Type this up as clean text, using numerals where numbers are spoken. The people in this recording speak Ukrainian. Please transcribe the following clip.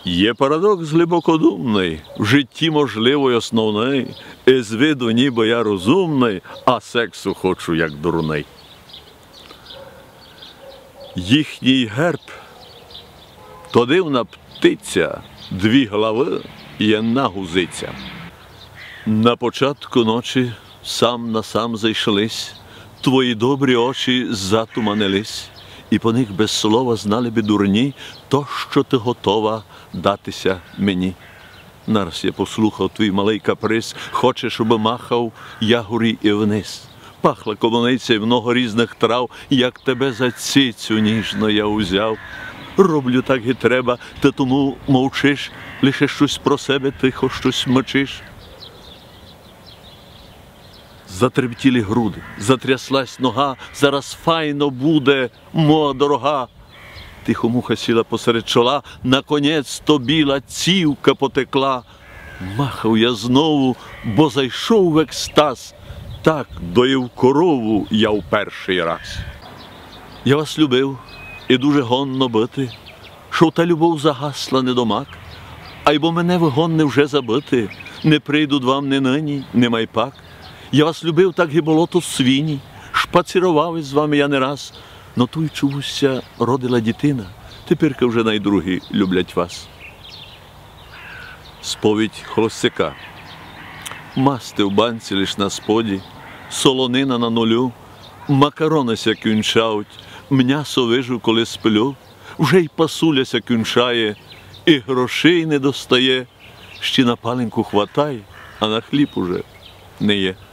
Є парадокс глибокодумний, в житті можливий основний, із виду ніби я розумний, а сексу хочу як дурний. Їхній герб – то дивна птиця, дві голови і одна гузиця. На початку ночі сам на сам зайшлись, твої добрі очі затуманились, і по них без слова знали би дурні то, що ти готова датися мені. Нараз я послухав твій малий каприз, хочеш, щоб махав я горі і вниз. Пахла колониця й много різних трав, як тебе за цицю ніжно я узяв. Роблю так і треба, ти тому мовчиш, лише щось про себе тихо щось мочиш. Затремтіли груди, затряслась нога, зараз файно буде, моя дорога. Тихомуха сіла посеред чола, наконець-то біла цівка потекла. Махав я знову, бо зайшов в екстаз, так доїв корову я в перший раз. Я вас любив і дуже гонно бити, що та любов загасла недомак, а й бо мене ви гонне вже забити, не прийдуть вам ні нині, ні майпак. Я вас любив, так і болото свині, шпацірував із вами я не раз, но ту й чувся родила дитина, тепірка вже найдругі люблять вас. Сповідь холостяка. Масти в банці лиш на споді, солонина на нулю, макаронися кюнчають, м'ясо вижу, коли сплю, вже й пасуляся кюнчає, і грошей не достає, ще на паленьку хватає, а на хліб уже не є.